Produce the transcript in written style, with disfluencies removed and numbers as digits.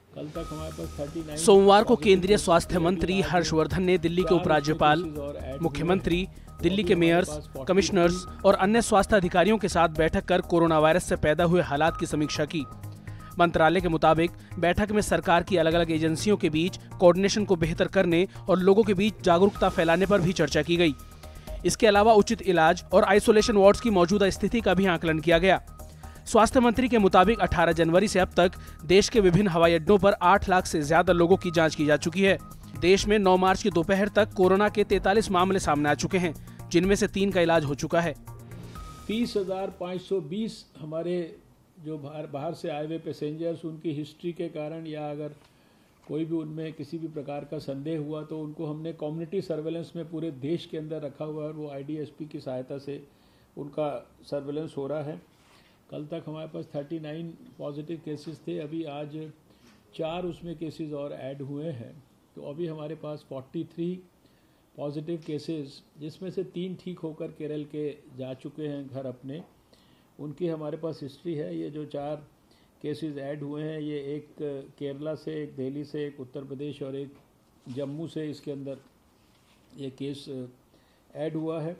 कल तक हमारे पास 39 सोमवार को केंद्रीय स्वास्थ्य मंत्री हर्षवर्धन ने दिल्ली के उपराज्यपाल, मुख्यमंत्री, दिल्ली के मेयर्स, कमिश्नर्स और अन्य स्वास्थ्य अधिकारियों के साथ बैठक कर कोरोना वायरस से पैदा हुए हालात की समीक्षा की। मंत्रालय के मुताबिक बैठक में सरकार की अलग अलग एजेंसियों के बीच कोऑर्डिनेशन को बेहतर करने और लोगों के बीच जागरूकता फैलाने पर भी चर्चा की गई। इसके अलावा उचित इलाज और आइसोलेशन वार्ड्स की मौजूदा स्थिति का भी आकलन किया गया। स्वास्थ्य मंत्री के मुताबिक 18 जनवरी से अब तक देश के विभिन्न हवाई अड्डों पर 8 लाख से ज्यादा लोगों की जांच की जा चुकी है। देश में 9 मार्च की दोपहर तक कोरोना के 43 मामले सामने आ चुके हैं, जिनमें से 3 का इलाज हो चुका है। 30,520 हमारे जो बाहर से आए हुए पैसेंजर्स, उनकी हिस्ट्री के कारण या अगर कोई भी उनमें किसी भी प्रकार का संदेह हुआ तो उनको हमने कम्युनिटी सर्वेलेंस में पूरे देश के अंदर रखा हुआ है और वो IDSP की सहायता से उनका सर्वेलेंस हो रहा है। कल तक हमारे पास 39 पॉजिटिव केसेस थे, अभी आज 4 उसमें केसेस और ऐड हुए हैं, तो अभी हमारे पास 43 पॉजिटिव केसेस, जिसमें से 3 ठीक होकर केरल के जा चुके हैं घर अपने, उनकी हमारे पास हिस्ट्री है। ये जो 4 केसेस ऐड हुए हैं, ये एक केरला से, एक दिल्ली से, एक उत्तर प्रदेश और एक जम्मू से इसके अंदर ये केस ऐड हुआ है।